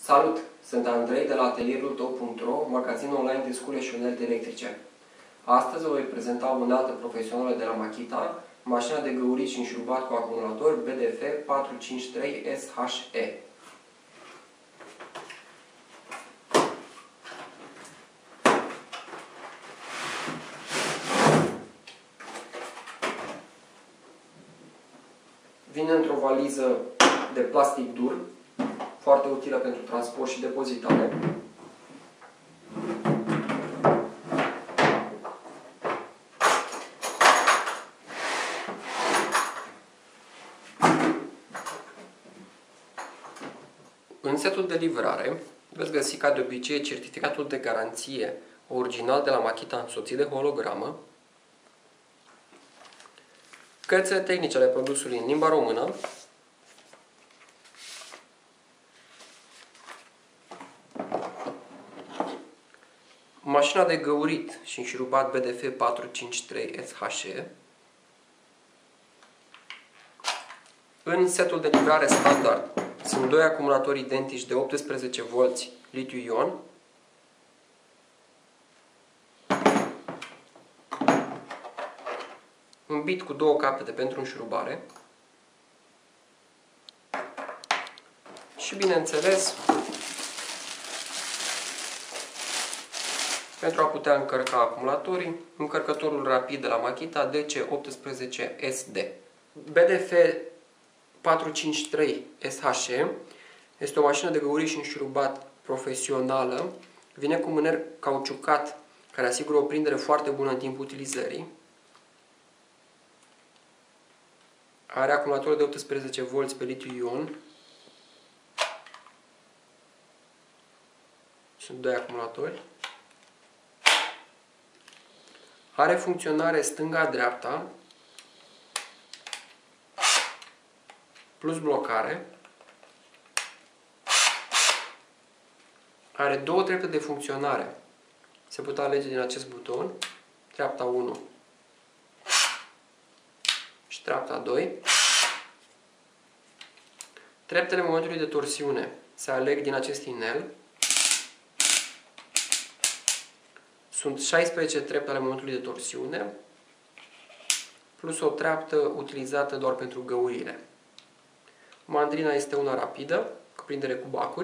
Salut! Sunt Andrei de la atelierul tău.ro, magazin online de scule și unelte electrice. Astăzi vă voi prezenta o unealtă profesională de la Makita, mașina de găurit și înșurubat cu acumulator BDF 453 SHE. Vine într-o valiză de plastic dur, foarte utilă pentru transport și depozitare. În setul de livrare veți găsi ca de obicei certificatul de garanție original de la Makita însoțit de hologramă, cărțile tehnice ale produsului în limba română, mașina de găurit și înșurubat BDF 453 SHE. În setul de livrare standard sunt doi acumulatori identici de 18V litiu-ion, un bit cu două capete pentru înșurubare și, bineînțeles, pentru a putea încărca acumulatorii, încărcătorul rapid de la Makita DC18SD. BDF 453 SHE este o mașină de găurit și înșurubat profesională. Vine cu mâner cauciucat care asigură o prindere foarte bună în timpul utilizării. Are acumulator de 18V pe litiu-ion. Sunt doi acumulatori. Are funcționare stânga-dreapta plus blocare. Are două trepte de funcționare. Se pot alege din acest buton, treapta 1 și treapta 2. Treptele momentului de torsiune se aleg din acest inel. Sunt 16 trepte ale momentului de torsiune, plus o treaptă utilizată doar pentru găurire. Mandrina este una rapidă, cu prindere cu bacuri.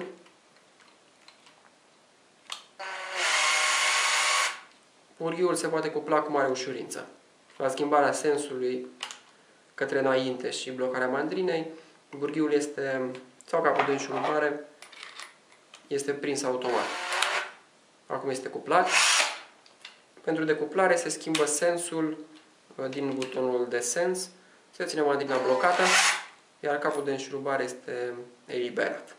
Purghiul se poate cupla cu mare ușurință. La schimbarea sensului către înainte și blocarea mandrinei, purghiul este, sau capul de înșurubare, este prins automat. Acum este cuplat. Pentru decuplare se schimbă sensul din butonul de sens, se ține mandrina blocată, iar capul de înșurubare este eliberat.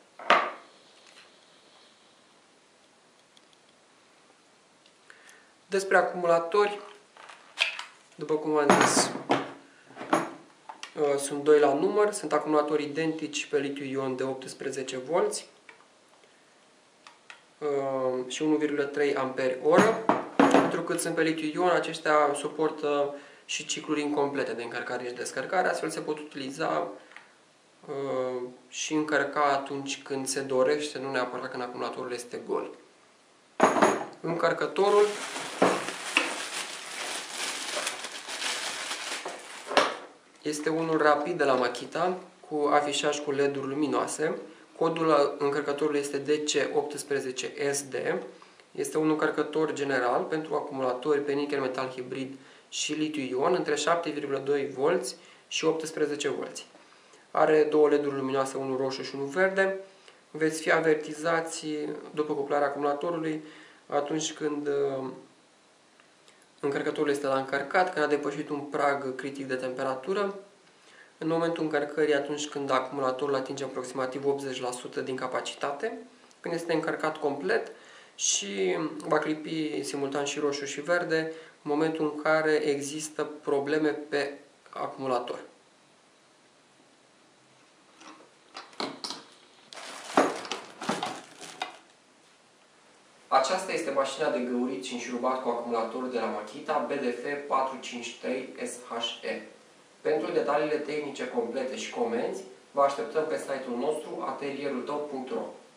Despre acumulatori, după cum am zis, sunt doi la număr, sunt acumulatori identici pe litiu-ion de 18V și 1,3 Ah. Pentru cât sunt pe litiu-ion, aceștia suportă și cicluri incomplete de încărcare și descărcare, astfel se pot utiliza și încărca atunci când se dorește, nu neapărat când acumulatorul este gol. Încărcătorul este unul rapid de la Makita, cu afișaj cu LED-uri luminoase. Codul încărcătorului este DC18SD. Este un încărcător general pentru acumulatori pe nichel metal hibrid și litiu-ion între 7,2V și 18V. Are două LED-uri luminoase, unul roșu și unul verde. Veți fi avertizați după cuplarea acumulatorului atunci când încărcătorul este la încărcat, când a depășit un prag critic de temperatură. În momentul încărcării, atunci când acumulatorul atinge aproximativ 80% din capacitate, când este încărcat complet, și va clipi simultan și roșu și verde în momentul în care există probleme pe acumulator. Aceasta este mașina de găurit și înșurubat cu acumulatorul de la Makita BDF 453 SHE. Pentru detaliile tehnice complete și comenzi, vă așteptăm pe site-ul nostru atelierul tău.ro.